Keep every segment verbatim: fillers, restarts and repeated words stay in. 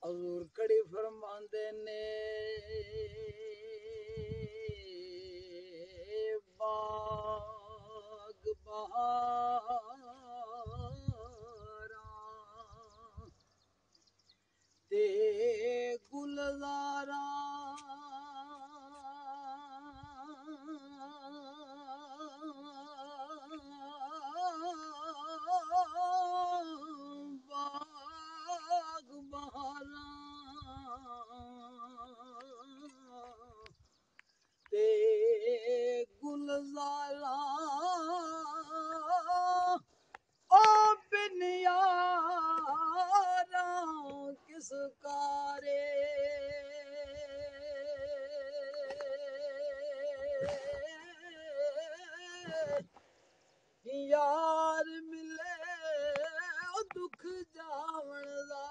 हजूर कड़ी फरमांदे ने बाग बहारा ते गुलजारा बाग बहारा ते गुलजारा ओ बिन यारा किस कारे यार मिले ओ दुख जावण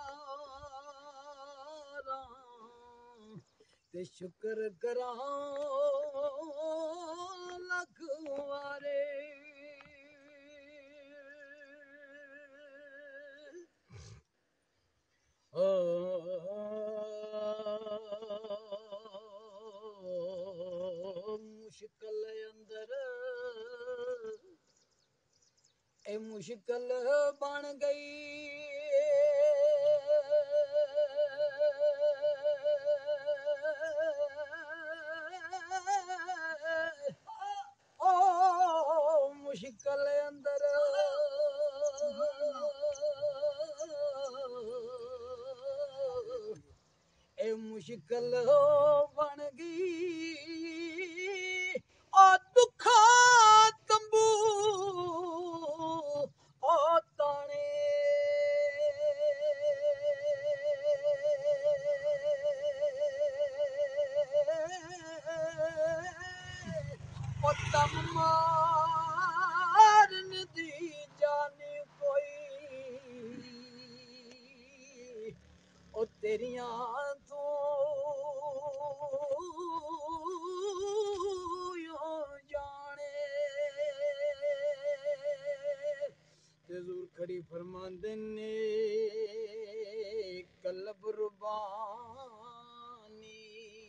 दारा ते शुक्र करा लख वारे ओ मुश्किल अंदर ए मुश्किल बन गई ओ मुश्किल अंदर ए मुश्किल बन गई ओ दुखा तंबू ओ ताने ओ तम मारन दी जानी कोई ओ तेरियां तो यो जाने हजूर खड़ी फरमांदे ने कल्ब रुबानी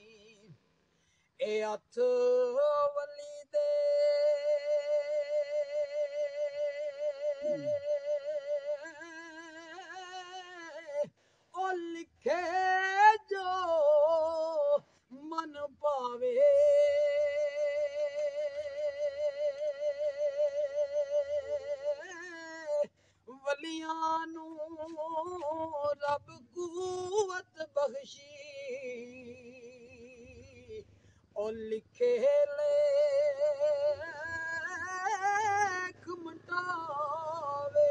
ए हथ वली दे ओ लिखे जो मन पावे वलियां नू रब कुवत बख्शी ओ लिखे लेख मिटावे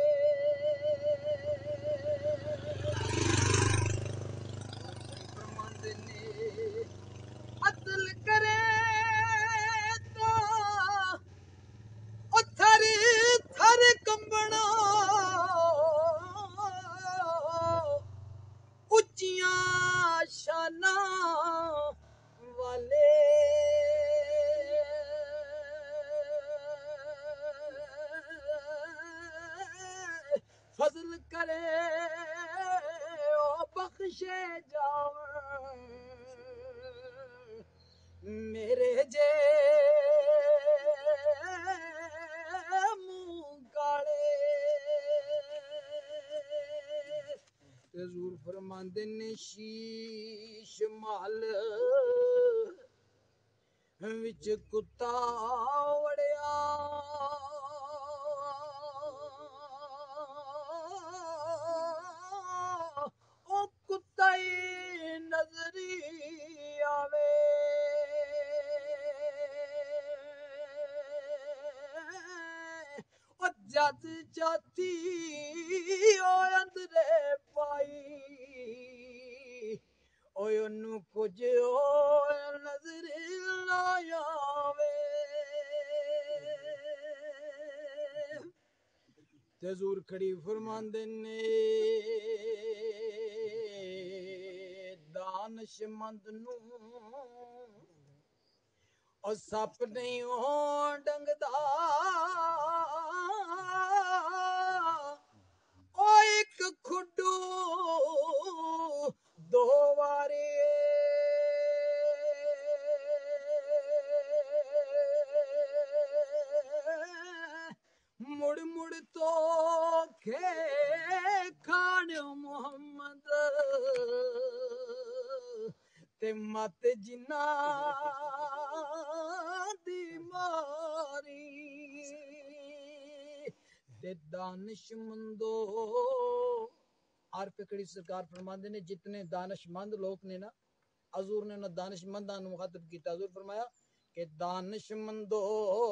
फरमांदे ने अदल करे तो ओ थर थर कंबना उच्चियां शाना वाले फजल करे ओ बख्शे जावन मेरे जे मुंह काले हजूर फरमांदे ने शीश माल विच कुत्ता वड़िया ओ कुत्ता ही नजरी आवे ओ जद जाती ओ अंदरे पाई ओए ओनू कुछ ओ नजर ना आवे ते हजूर खड़ी फरमांदे ने दानशमंद नू ओ सप नहीं हो डंगदा ओ एक खुडू आखे खाने मोहम्मद ते मत जिन्ना दी मारी ते दानिशमंदो आर फिकड़ी सरकार फरमाते ने जितने दानिशमंद लोग ने ना हजूर ने ना दानिशमंदा नु मुखातब किया हजूर फरमाया कि दानिशमंदो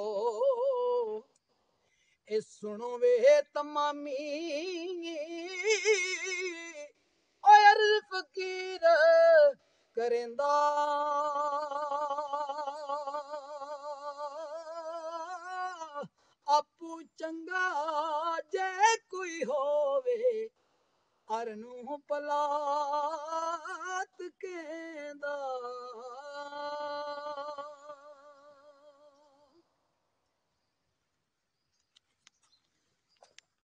ए सुनो वे तमामी ओ अर्ज़ फकीर करेंदा आपू चंगा जे कोई होवे अरनू भला